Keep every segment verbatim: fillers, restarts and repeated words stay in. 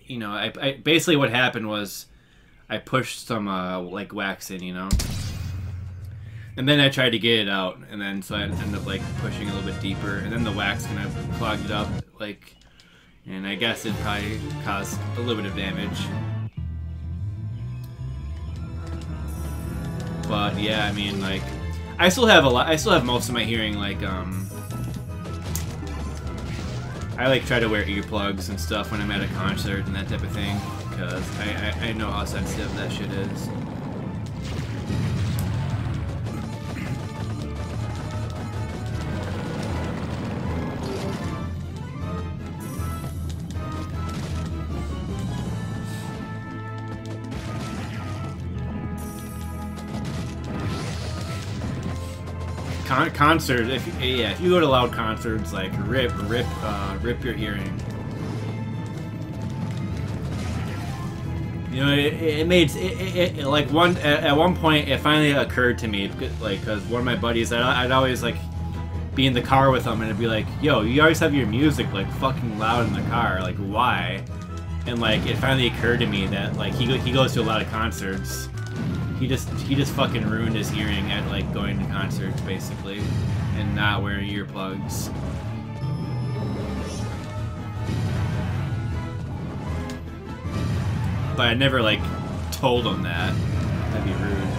you know, I, I basically what happened was I pushed some uh, like wax in, you know, and then I tried to get it out, and then so I ended up like pushing a little bit deeper, and then the wax kind of clogged it up, like, and I guess it probably caused a little bit of damage. But yeah, I mean, like, I still have a lot. I still have most of my hearing, like, um. I like try to wear earplugs and stuff when I'm at a concert and that type of thing, because I, I, I know how sensitive that shit is. Con concerts, if yeah, if you go to loud concerts, like rip, rip, uh, rip your hearing. You know, it, it made it, it, it like one at, at one point it finally occurred to me, like, because one of my buddies, I'd, I'd always like be in the car with them, and it'd be like, "Yo, you always have your music like fucking loud in the car, like why?" And like it finally occurred to me that like he he goes to a lot of concerts. He just he just fucking ruined his hearing at like going to concerts basically, and not wearing earplugs. But I never like told him that. That'd be rude.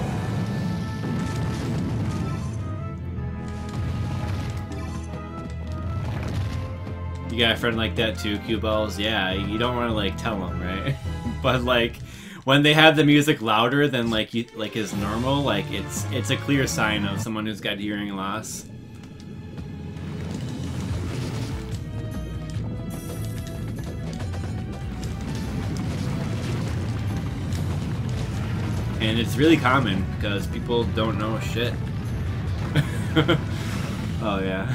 You got a friend like that too, Q-Balls? Yeah, you don't want to like tell them, right? But like, when they have the music louder than like you, like is normal, like it's it's a clear sign of someone who's got hearing loss. And it's really common because people don't know shit. Oh yeah.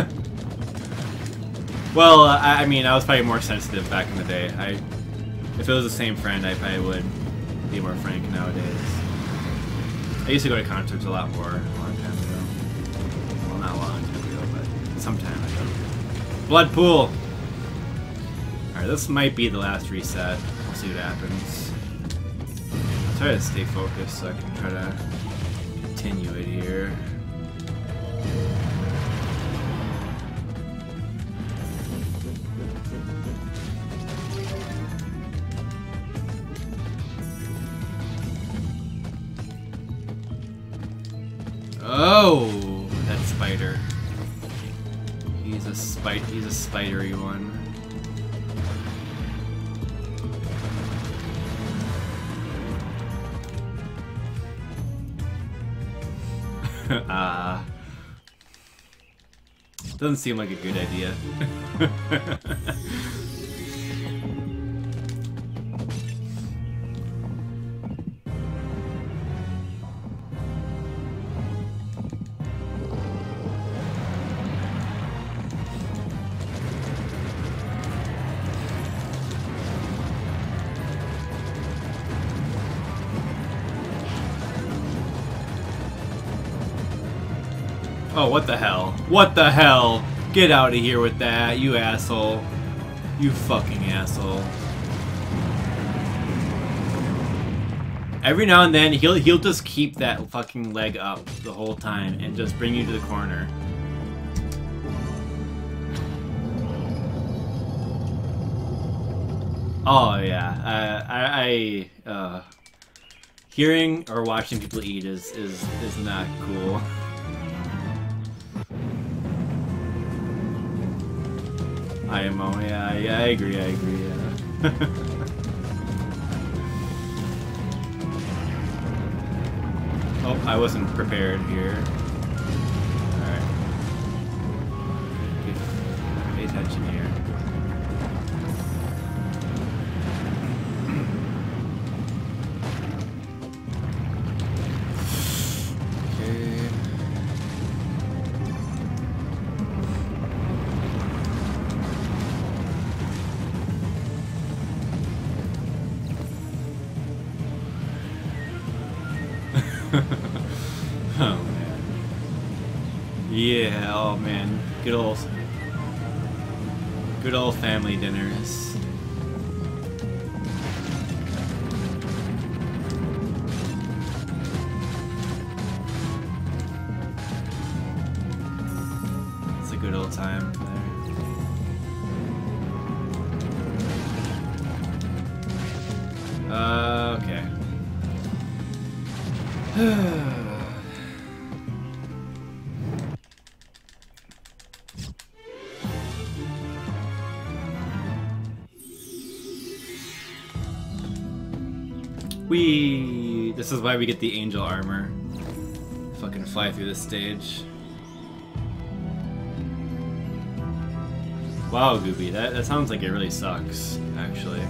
Well, uh, I, I mean, I was probably more sensitive back in the day. I, if it was the same friend, I probably would be more frank nowadays. I used to go to concerts a lot more a long time ago. Well, not a long time ago, but some time ago. Blood pool! Alright, this might be the last reset. We'll see what happens. I'll try to stay focused so I can try to continue it here. Oh, that spider. He's a spite. He's a spidery one. Ah, uh, doesn't seem like a good idea. Oh, what the hell? What the hell? Get out of here with that, you asshole. You fucking asshole. Every now and then, he'll he'll just keep that fucking leg up the whole time and just bring you to the corner. Oh yeah, uh, I, I uh, hearing or watching people eat is is is not cool. I am, oh yeah, yeah, I agree, I agree, yeah. Oh, I wasn't prepared here. Alright. Pay attention here. Oh man. Yeah, oh man. Good old good old family dinners. whole time there. Uh, okay. We. This is why we get the angel armor. Fucking fly through this stage. Wow, Gooby, that that sounds like it really sucks, actually.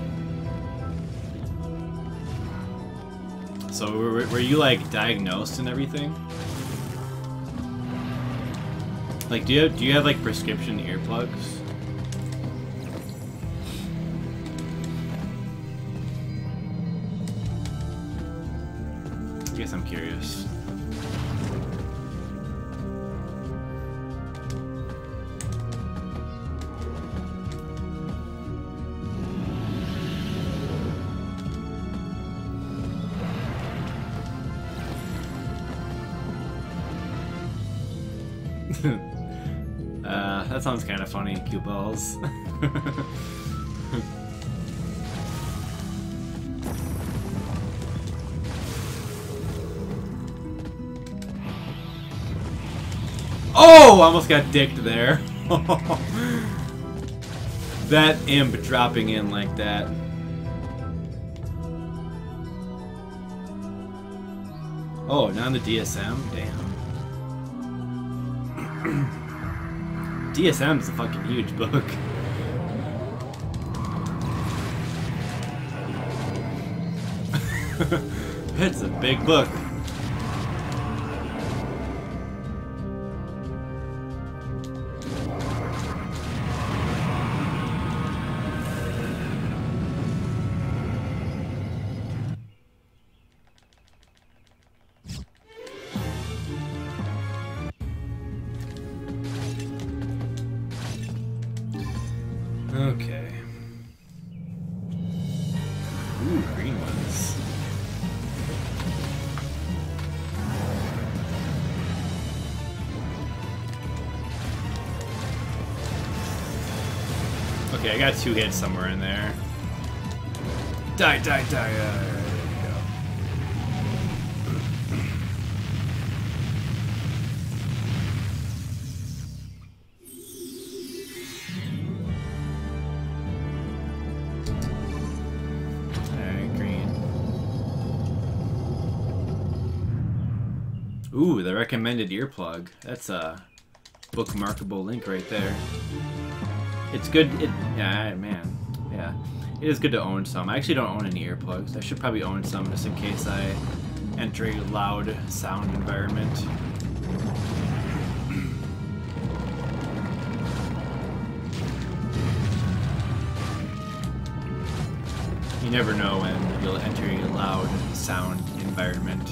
So were, were you like diagnosed and everything? Like, do you have, do you have like prescription earplugs? I guess I'm curious. uh, that sounds kind of funny, cue balls. Oh, almost got dicked there. That imp dropping in like that. Oh, now in the D S M? Damn. D S M's a fucking huge book. It's a big book. Okay. Ooh, green ones. Okay, I got two hits somewhere in there. Die, die, die. Uh, there we go. Ooh, the recommended earplug. That's a bookmarkable link right there. It's good. It, yeah, man. Yeah. It is good to own some. I actually don't own any earplugs. I should probably own some just in case I enter a loud sound environment. You never know when you'll enter a loud sound environment.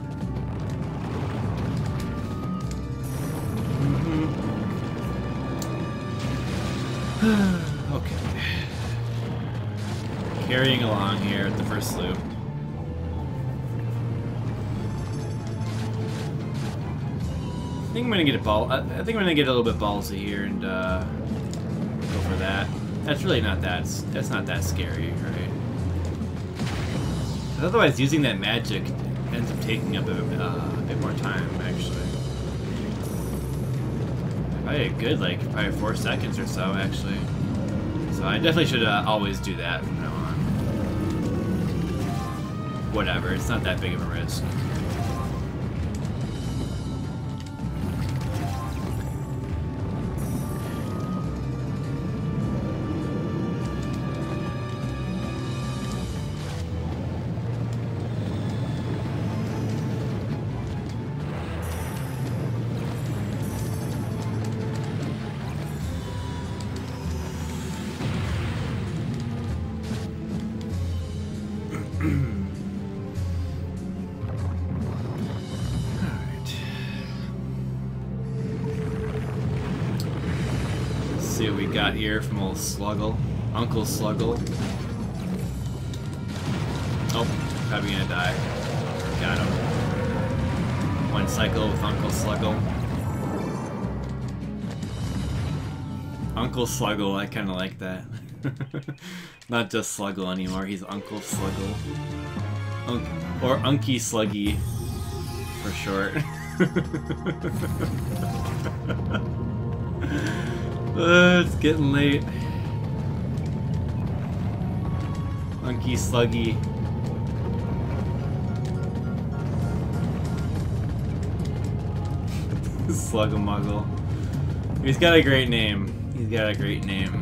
Okay. Carrying along here at the first loop. I think I'm gonna get a ball. I think I'm gonna get a little bit ballsy here and uh, go for that. That's really not that. That's not that scary, right? Otherwise, using that magic ends up taking up a, uh, a bit more time, actually. Probably a good, like, probably four seconds or so, actually. So I definitely should uh, always do that from now on. Whatever, it's not that big of a risk. See what we got here from old Sluggle. Uncle Sluggle. Oh, probably gonna die. Got him. One cycle with Uncle Sluggle. Uncle Sluggle, I kind of like that. Not just Sluggle anymore, he's Uncle Sluggle. Unk or Unky Sluggy, for short. uh, it's getting late. Unky Sluggy. Slug-a-muggle. He's got a great name. He's got a great name.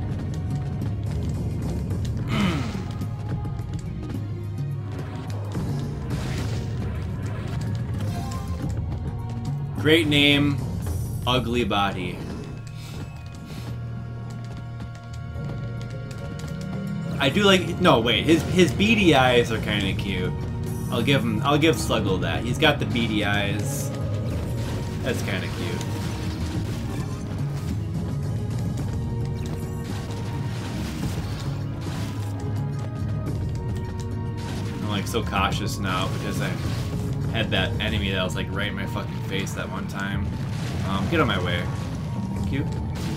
Great name, ugly body. I do like. No, wait. His his beady eyes are kind of cute. I'll give him. I'll give Sluggle that. He's got the beady eyes. That's kind of cute. I'm like so cautious now because I had that enemy that was like right in my fucking face that one time. Um, get on my way. Thank you.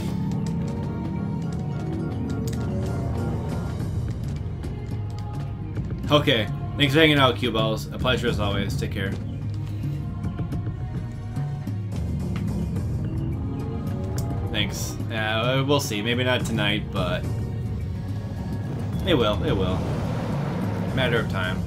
Okay. Thanks for hanging out, Cue Balls. A pleasure as always. Take care. Thanks. Yeah, we'll see. Maybe not tonight, but it will. It will. Matter of time.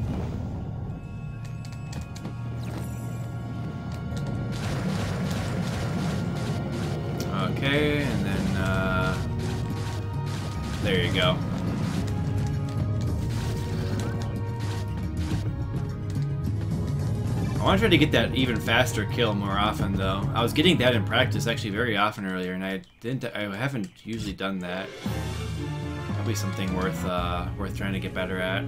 Okay, and then uh, there you go. I want to try to get that even faster kill more often, though. I was getting that in practice actually very often earlier, and I didn't. I haven't usually done that. Probably something worth uh, worth trying to get better at.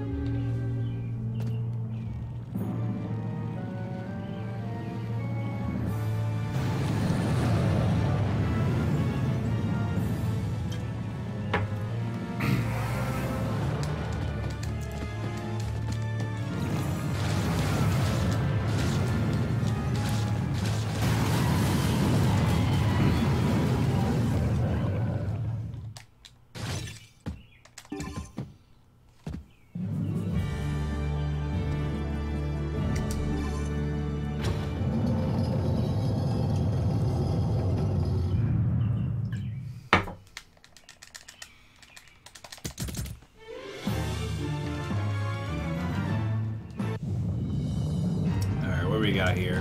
What do we got here?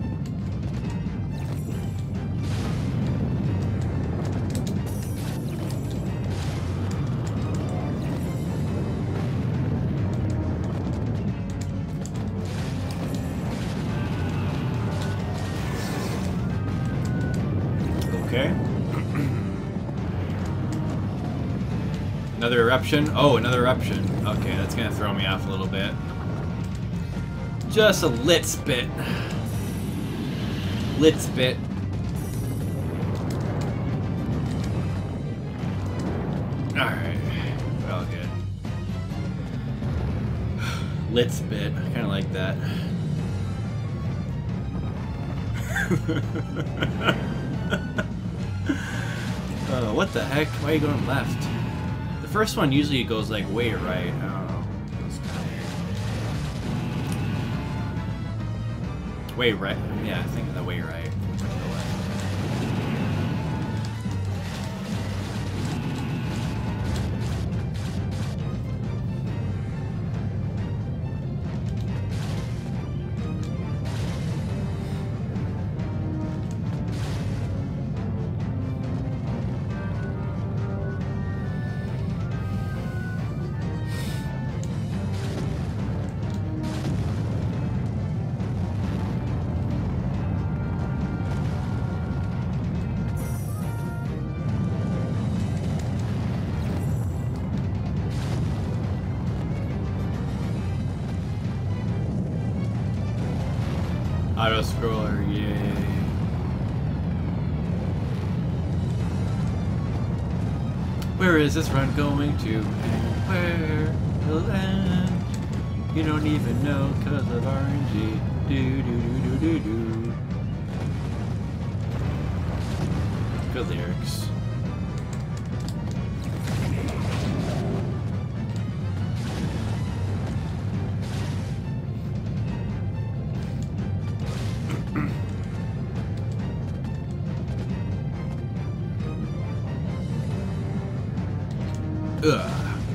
Okay. Another eruption? Oh, another eruption. Okay, that's gonna throw me off a little bit. Just a lit spit. Lit spit. Alright. We're all good. Lit spit. I kinda like that. uh, what the heck? Why are you going left? The first one usually goes like way right. I don't know. Way right. Yeah, I think the way right. Auto scroller, yay. Where is this run going to? And where will it end? You don't even know cause of R N G. Do do do do do do. Good lyrics. Ugh.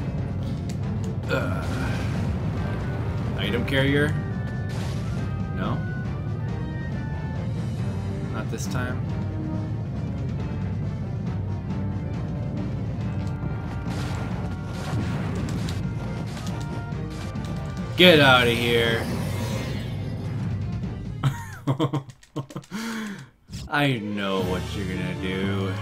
Ugh. Item carrier? No? Not this time. Get out of here. I know what you're gonna do.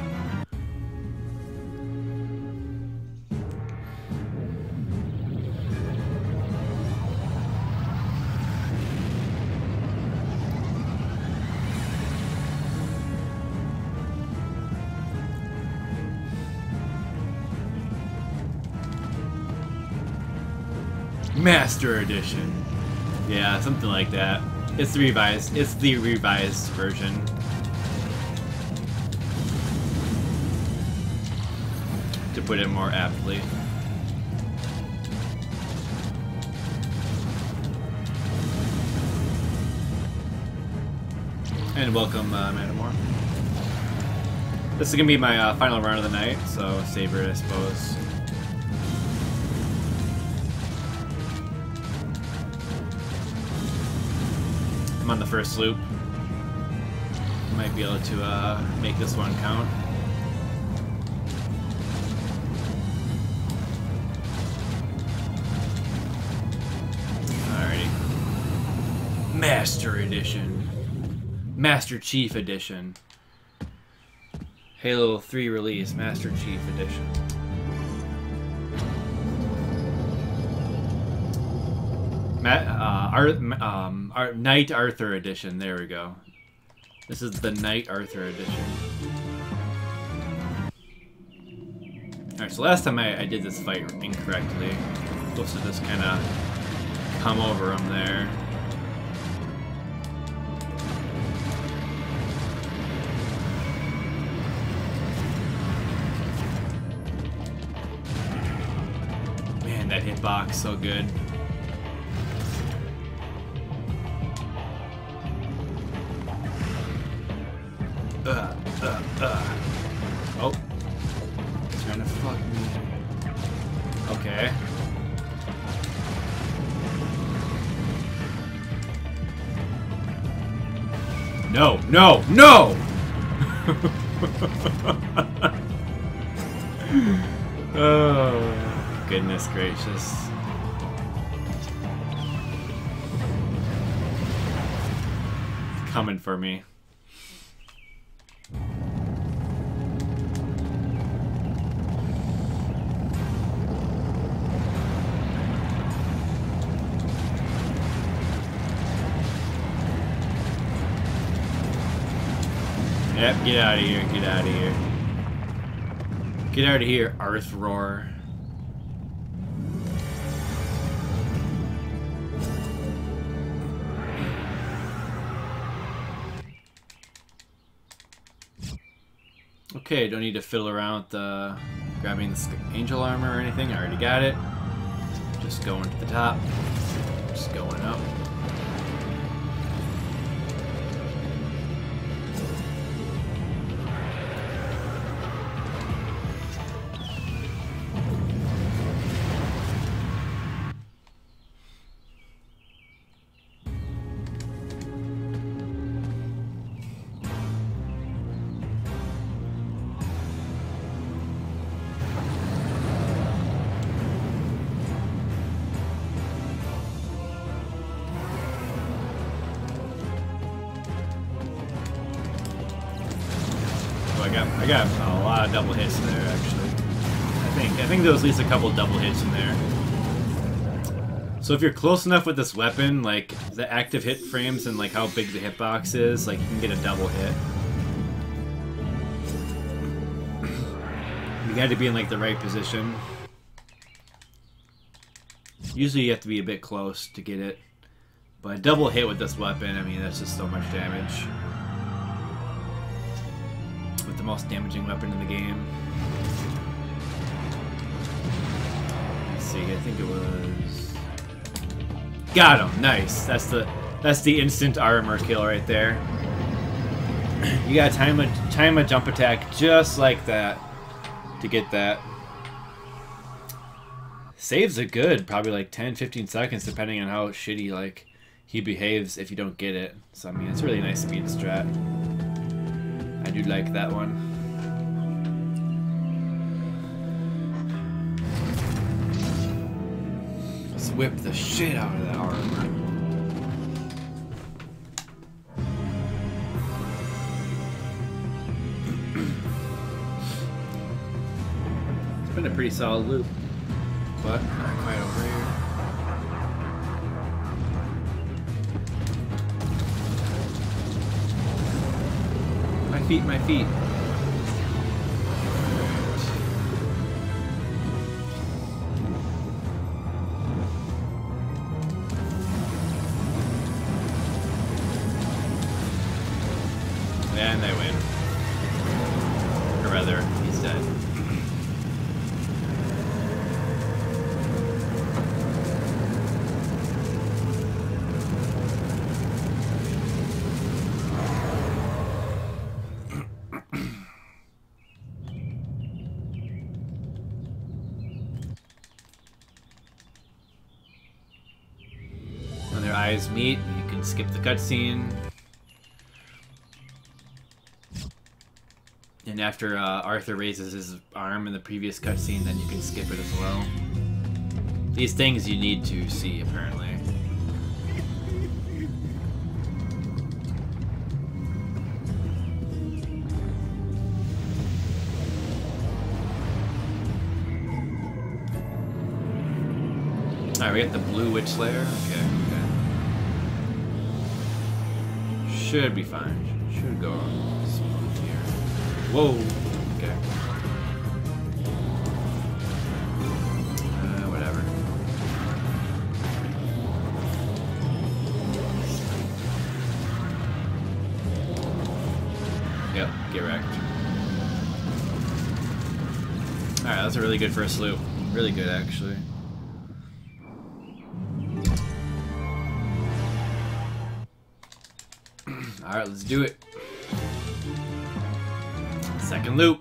Master Edition. Yeah, something like that. It's the revised. It's the revised version. To put it more aptly. And welcome, uh, Manamore. This is gonna be my uh, final run of the night, so savor it, I suppose. I'm on the first loop. Might be able to uh, make this one count. Alrighty. Master Edition. Master Chief Edition. Halo three release, Master Chief Edition. Matt, uh, Ar um, Ar Knight Arthur Edition. There we go. This is the Knight Arthur Edition. Alright, so last time I, I did this fight incorrectly. Supposed to just kind of come over him there. Man, that hitbox so good. Uh, uh, uh. Oh. He's trying to fuck me. Okay. No, no, no! Oh, goodness gracious. Coming for me. Yep, get out of here, get out of here. Get out of here, Arthroar. Okay, don't need to fiddle around with uh, grabbing the angel armor or anything. I already got it. Just going to the top. Just going up. I got a lot of double hits in there, actually. I think I think there was at least a couple double hits in there. So if you're close enough with this weapon, like the active hit frames and like how big the hitbox is, like you can get a double hit. You got to be in like the right position. Usually you have to be a bit close to get it, but a double hit with this weapon, I mean, that's just so much damage. the most damaging weapon in the game. Let's see, I think it was... Got him! Nice! That's the that's the instant armor kill right there. You gotta time a, time a jump attack just like that to get that. Saves are good, probably like ten fifteen seconds depending on how shitty like he behaves if you don't get it. So I mean, it's a really nice speed strat. I do like that one. Let's whip the shit out of that armor. It's been a pretty solid loop, but not quite over here. My feet, my feet. And they win. Or rather, he's dead. When their eyes meet, you can skip the cutscene. And after uh, Arthur raises his arm in the previous cutscene, then you can skip it as well. These things you need to see, apparently. Alright, we got the Blue Witch Slayer. Okay, okay. Should be fine. Should go smooth here. Whoa! Okay. Uh, whatever. Yep, get wrecked. Alright, that's a really good first loop. Really good, actually. Alright, let's do it. Second loop.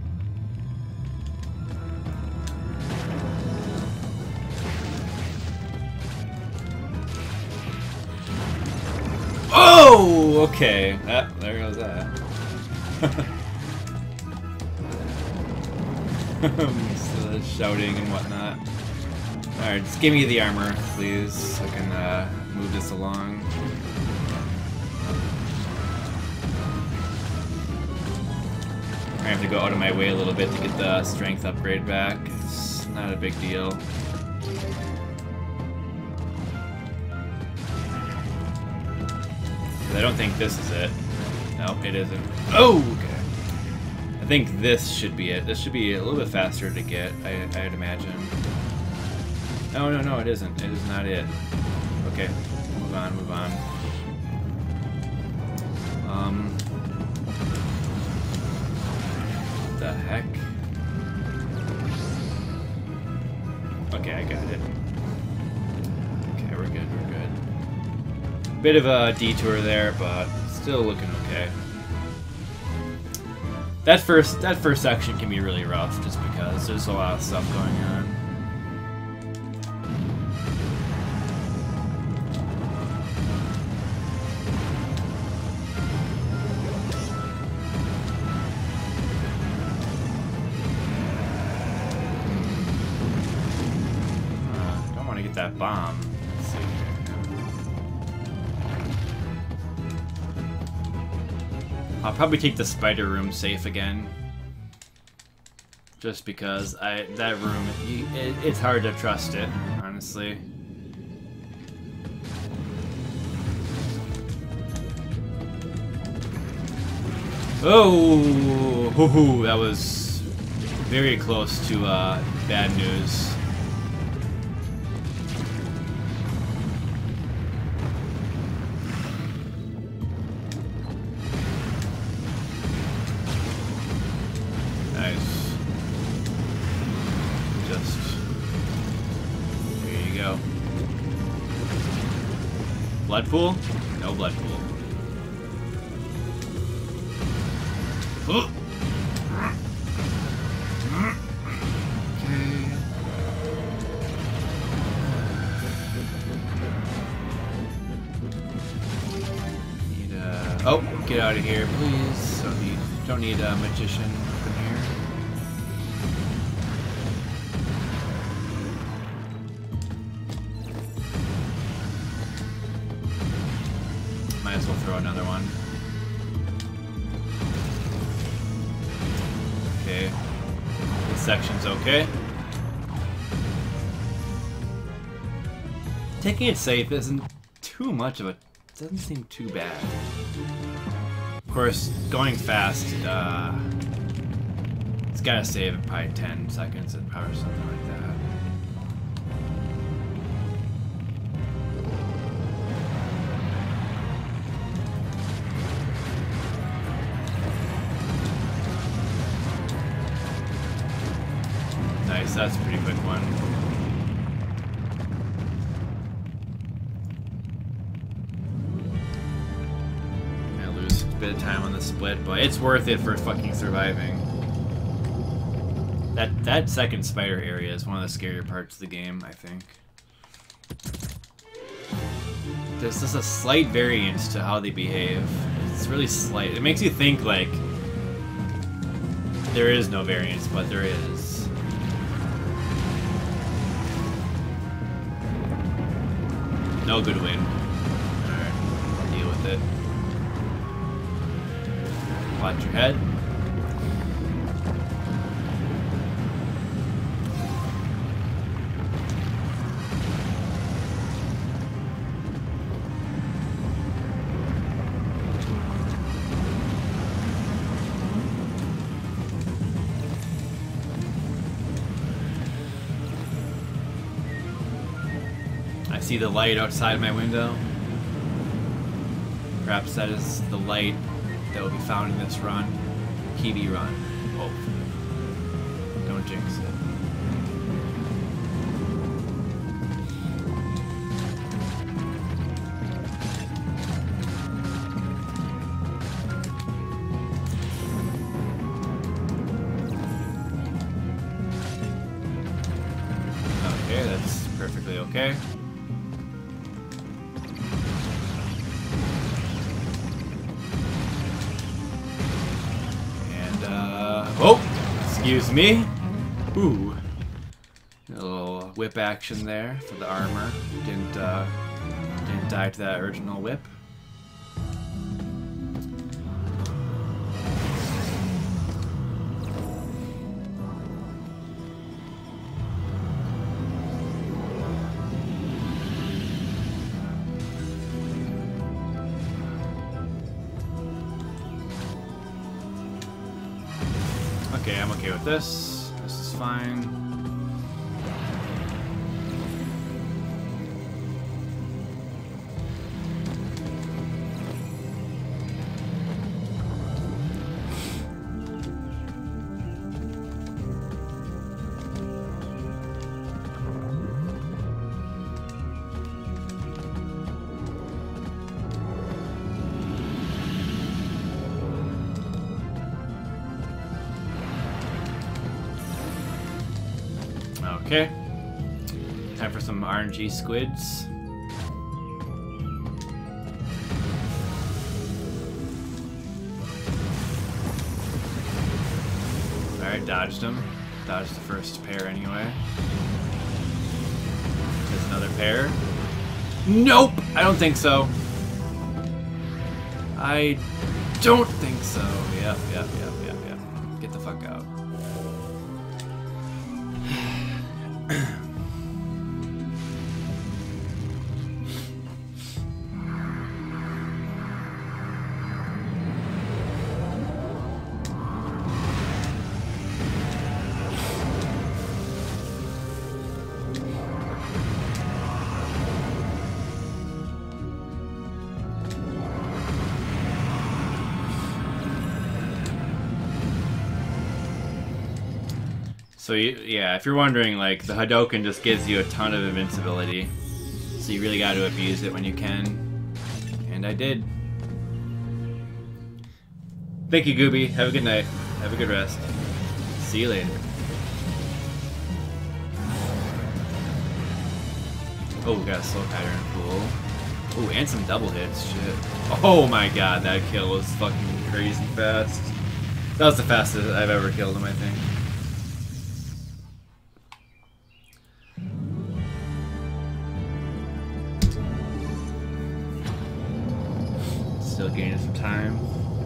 Oh, okay. Ah, there goes that. So shouting and whatnot. Alright, just give me the armor, please, so I can uh, move this along. I have to go out of my way a little bit to get the strength upgrade back. It's not a big deal. I don't think this is it. No, it isn't. Oh, okay. I think this should be it. This should be a little bit faster to get, I, I'd imagine. No, no, no, it isn't. It is not it. Okay, move on, move on. Um... The heck? Okay, I got it. Okay, we're good, we're good. Bit of a detour there, but still looking okay. That first that first section can be really rough just because there's a lot of stuff going on. That bomb. Let's see here. I'll probably take the spider room safe again, just because I that room it, it's hard to trust it, honestly. Oh, hoo hoo, that was very close to uh, bad news. Blood pool? No blood pool. Okay. Need a... Oh, get out of here, please. Don't need, don't need a magician up in here. Might as well throw another one. Okay. This section's okay. Taking it safe isn't too much of a... doesn't seem too bad. Of course, going fast, uh... it's gotta save in probably ten seconds or power something like that. Nice, that's a pretty quick one. I lose a bit of time on the split, but it's worth it for fucking surviving. That that second spider area is one of the scarier parts of the game, I think. There's just a slight variance to how they behave. It's really slight. It makes you think like there is no variance, but there is. No good win. Alright, deal with it. Watch your head. I see the light outside my window. Perhaps that is the light that will be found in this run. Kiwi run. Hopefully. Don't jinx it. Okay, that's perfectly okay. Oh, excuse me. Ooh, a little whip action there for the armor. Didn't uh, didn't die to that original whip. Okay, I'm okay with this. This is fine. Okay. Time for some R N G squids. Alright, dodged him. Dodged the first pair anyway. There's another pair. Nope! I don't think so. I don't think so. Yep, yep, yep, yep, yep. Get the fuck out. So you, yeah, if you're wondering, like, the Hadoken just gives you a ton of invincibility, so you really got to abuse it when you can. And I did. Thank you, Gooby. Have a good night. Have a good rest. See you later. Oh, we got a slow pattern. Cool. Oh, and some double hits. Shit. Oh my god, that kill was fucking crazy fast. That was the fastest I've ever killed him, I think. Still gaining some time.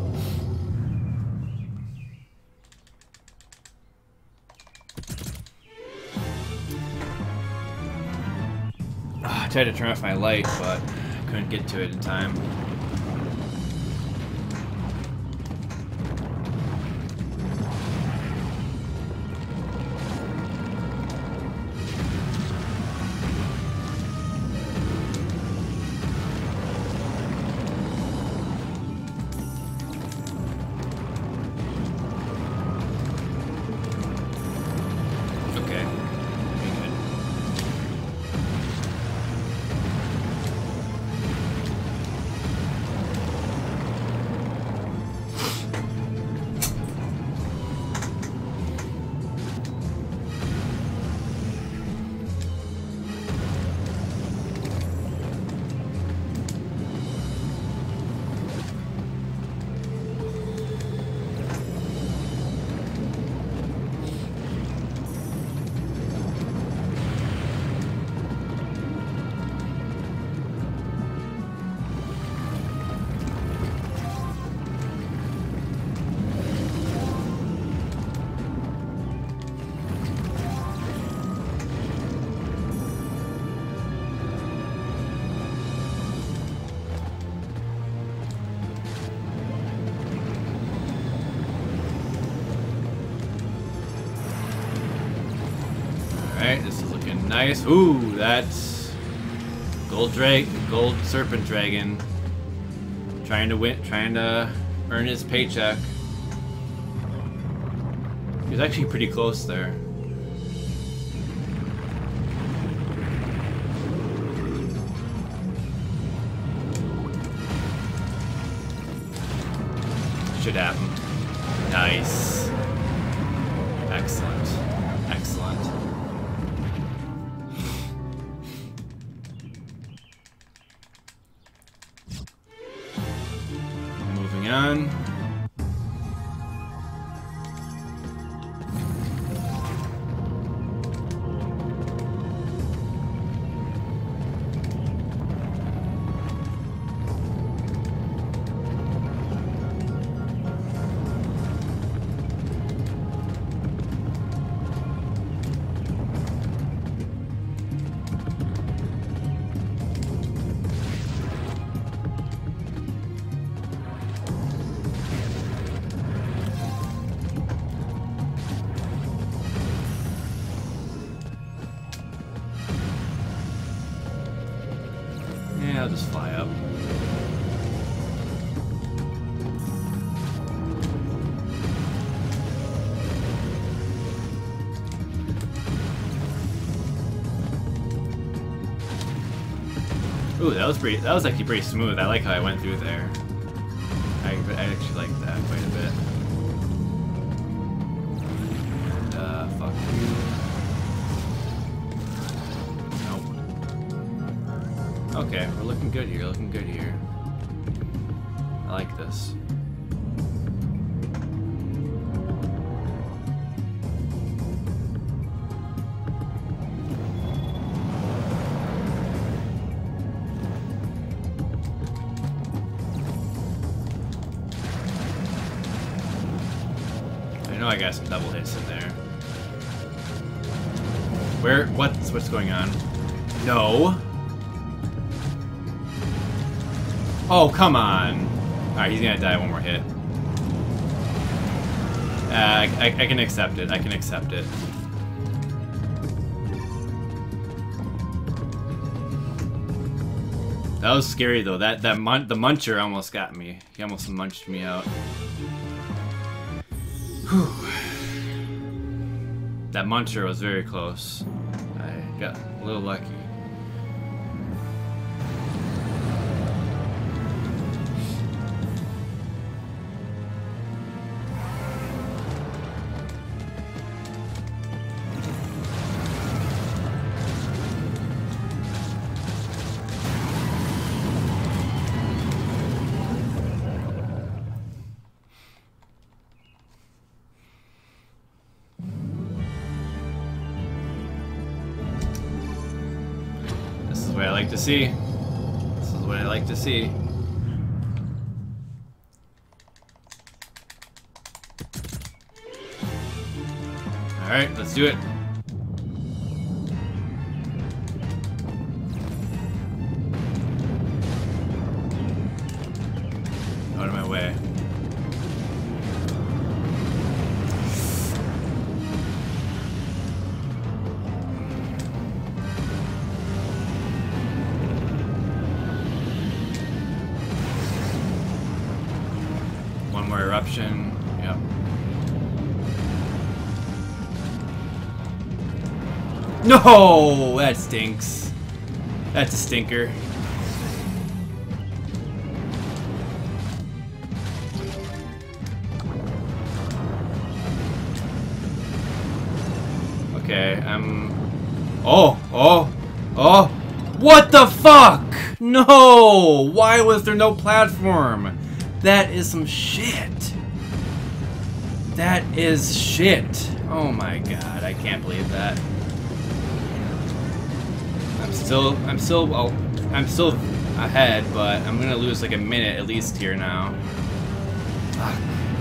Oh, I tried to turn off my light, but I couldn't get to it in time. Nice. Ooh, that's gold drag, gold serpent dragon, trying to win, trying to earn his paycheck. He's actually pretty close there. Should happen. Nice. Excellent. Excellent. Moving on. I'll just fly up. Ooh, that was pretty. That was actually pretty smooth. I like how I went through there. I, I actually like that quite a bit. And, uh, fuck you. Okay, we're looking good here, looking good here. I like this. I know I got some double hits in there. Where? What's what's going on? No. Oh, come on. Alright, he's gonna die one more hit. Uh, I, I, I can accept it. I can accept it. That was scary though. That that mun the muncher almost got me. He almost munched me out. Whew. That muncher was very close. I got a little lucky. is what I like to see. This is what I like to see. Alright, let's do it. Out of my way. One more eruption. Yep. No! That stinks. That's a stinker. Okay, I'm... Oh! Oh! Oh! What the fuck? No! Why was there no platform? That is some shit. That is shit. Oh my god, I can't believe that. I'm still, I'm still, well, I'm still ahead, but I'm gonna lose like a minute at least here now. Fuck.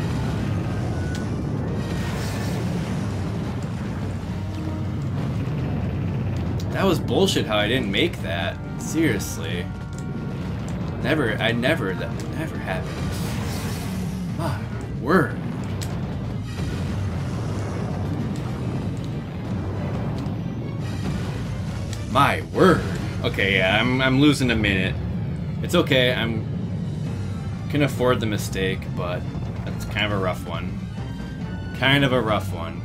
That was bullshit how I didn't make that. Seriously. Never, I never, that never happened. My word. My word. Okay, yeah, I'm, I'm losing a minute. It's okay, I'm... can afford the mistake, but that's kind of a rough one. Kind of a rough one.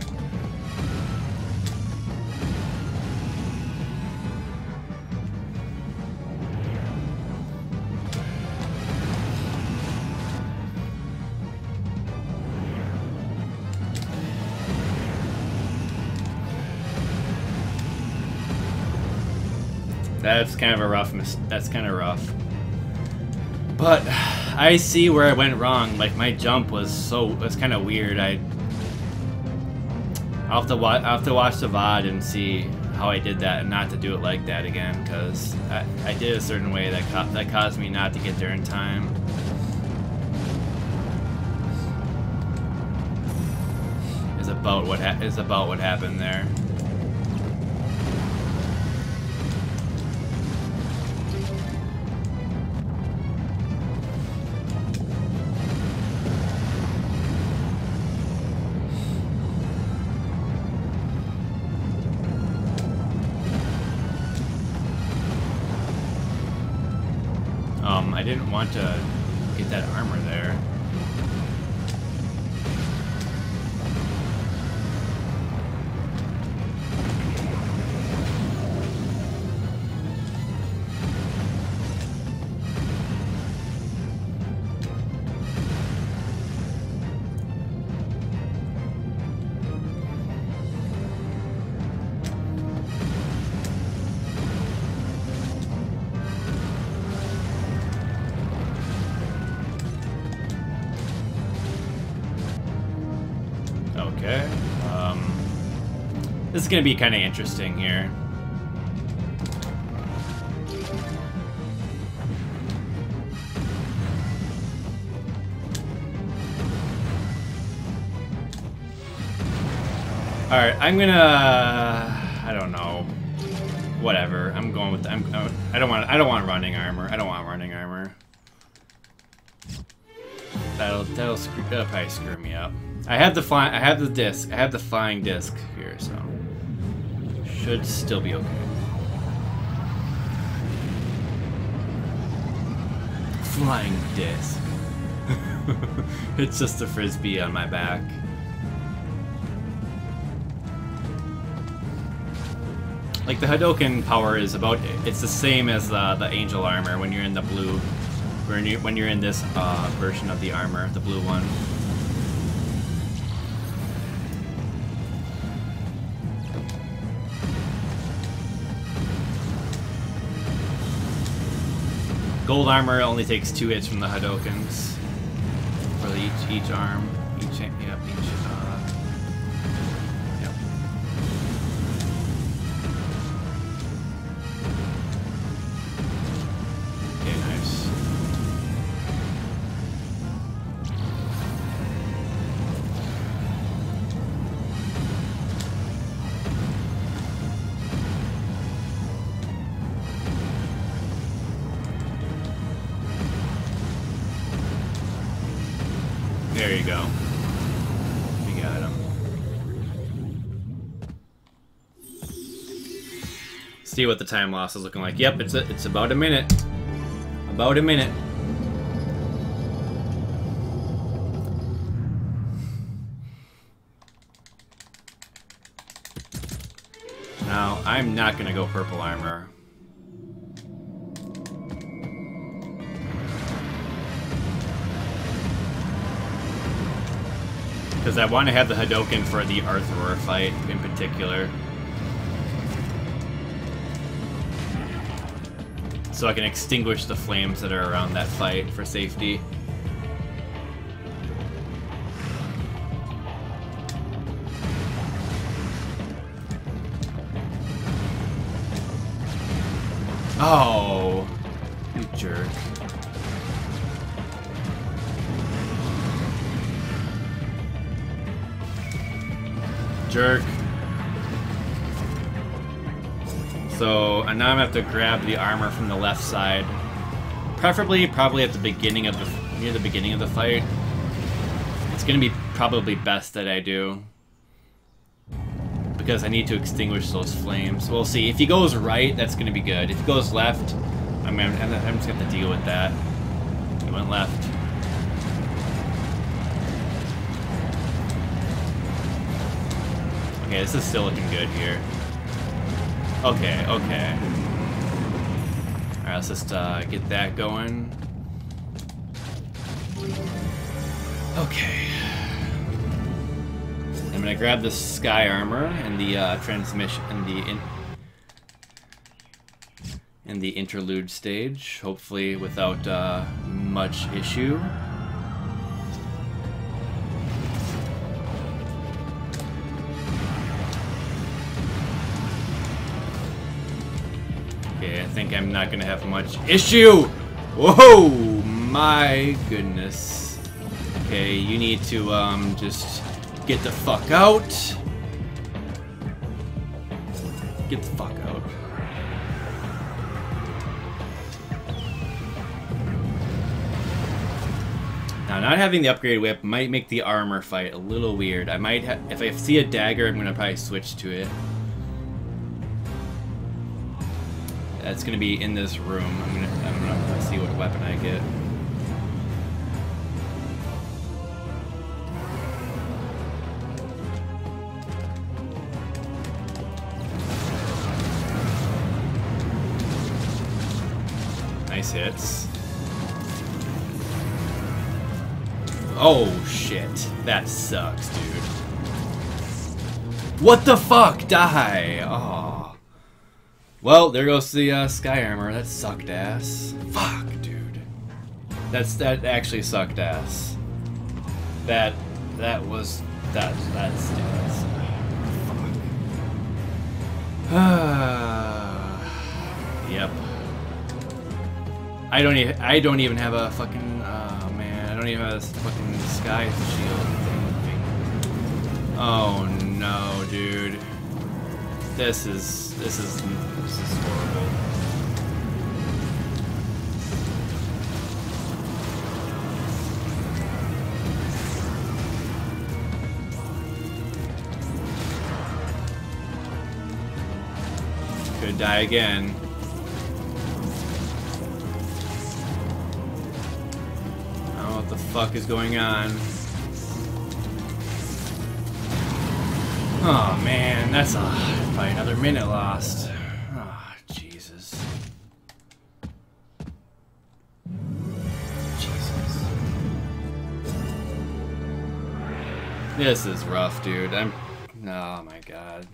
That's kind of a rough mis- that's kind of rough. But I see where I went wrong. Like my jump was so was kind of weird. I I'll have to watch I'll have to watch the V O D and see how I did that and not to do it like that again, because I, I did it a certain way that ca that caused me not to get there in time. Is about what ha is about what happened there. Um, I didn't want to get that armor there. Okay. Um, this is going to be kind of interesting here. Alright, I'm gonna... I don't know. Whatever. I'm going with... I'm, I don't want... I don't want running armor. I don't want running armor. That'll... That'll, screw, that'll probably screw me up. I have the fly. I have the disc. I have the flying disc here, so should still be okay. Flying disc. It's just a frisbee on my back. Like the Hadoken power is about. It's the same as the the angel armor when you're in the blue. When you when you're in this uh, version of the armor, the blue one. Gold armor only takes two hits from the Hadokens for each each arm, each yep, each uh, yep. There you go. We got him. See what the time loss is looking like. Yep, it's a, it's about a minute. About a minute. Now, I'm not gonna go purple armor. Because I want to have the Hadoken for the Arthur fight in particular. So I can extinguish the flames that are around that fight for safety. Oh, you jerk. Jerk. So, and now I'm gonna have to grab the armor from the left side. Preferably, probably at the beginning of the, near the beginning of the fight. It's gonna be probably best that I do. Because I need to extinguish those flames. We'll see. If he goes right, that's gonna be good. If he goes left, I'm, gonna, I'm just gonna have to deal with that. He went left. Okay, this is still looking good here. Okay, okay. Alright, let's just uh, get that going. Okay. I'm gonna grab the sky armor and the uh, transmission and the in and the interlude stage, hopefully without uh, much issue. Okay, I think I'm not gonna have much issue. Whoa, my goodness. Okay, you need to um just get the fuck out. Get the fuck out. Now, not having the upgrade whip might make the armor fight a little weird. I might ha if I see a dagger, I'm gonna probably switch to it. That's gonna be in this room. I'm gonna, I'm gonna see what weapon I get. Nice hits. Oh shit, that sucks, dude. What the fuck? Die! Oh. Well, there goes the uh, sky armor. That sucked ass. Fuck, dude. That's that actually sucked ass. That that was that that's that's fuck. Yep. I don't even I don't even have a fucking oh man, I don't even have this fucking sky shield thing. Oh no, dude. This is this is this is horrible. Could die again. What the fuck is going on? Oh man, that's a, probably another minute lost. Oh, Jesus. Jesus. This is rough, dude. I'm... Oh my god.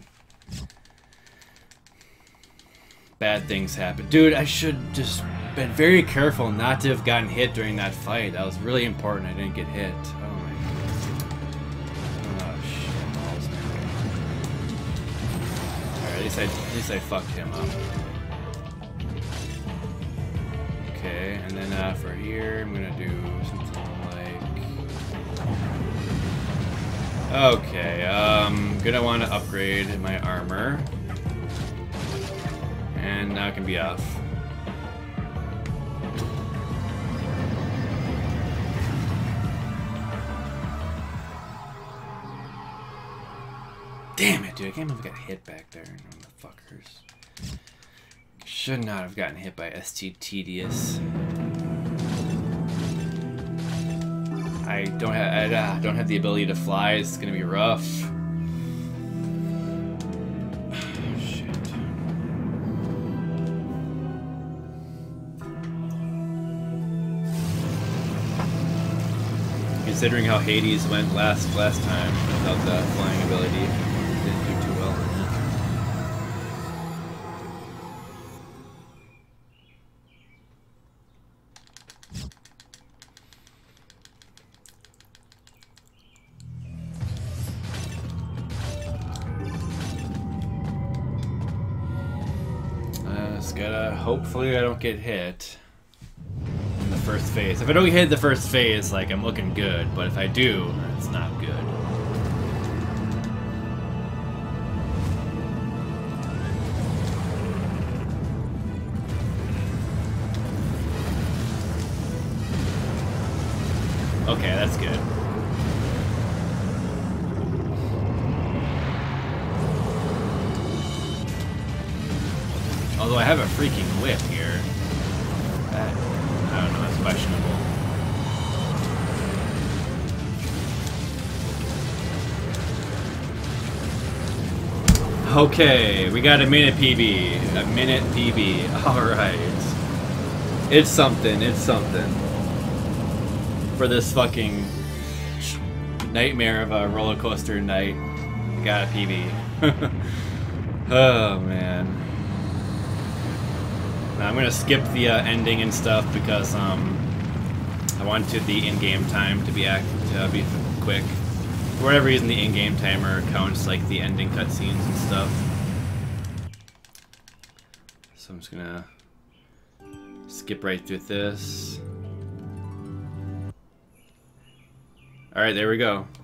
Bad things happen. Dude, I should just... been very careful not to have gotten hit during that fight. That was really important. I didn't get hit. Oh my god. Oh shit balls, man. Alright, at least I at least I fucked him up. Okay, and then uh, for here I'm gonna do something like okay, um gonna wanna upgrade my armor. And now it can be off. Dude, I can't believe I got hit back there, motherfuckers. Should not have gotten hit by S T Tedious. I don't have I uh, don't have the ability to fly. It's gonna be rough. Shit. Considering how Hades went last last time without the flying ability, didn't do too well. Gotta, hopefully I don't get hit in the first phase. If I don't get hit in the first phase, like, I'm looking good, but if I do, it's not good. Okay, that's good. Although I have a freaking whip here. That, I don't know, it's questionable. Okay, we got a minute P B. A minute P B. Alright. It's something, it's something. For this fucking nightmare of a roller coaster night, I got a P B. Oh, man. I'm gonna skip the uh, ending and stuff because um, I wanted the in-game time to be act to be quick. For whatever reason, the in-game timer counts like the ending cutscenes and stuff. So I'm just gonna skip right through this. All right, there we go.